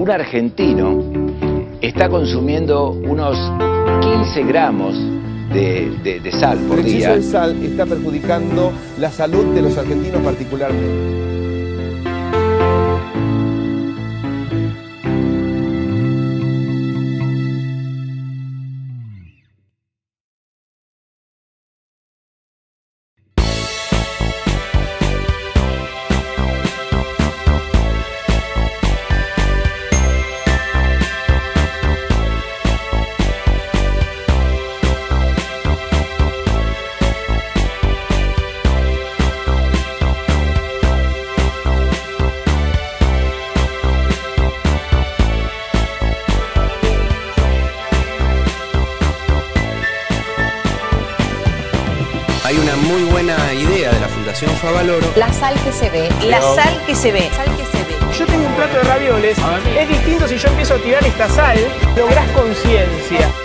un argentino está consumiendo unos 15 gramos de sal por El exceso día. de sal está perjudicando la salud de los argentinos particularmente. Hay una muy buena idea de la Fundación Favaloro. La sal que se ve. La sal que se ve. Sal que se ve. Yo tengo un plato de ravioles. Es distinto si yo empiezo a tirar esta sal. Lográs conciencia.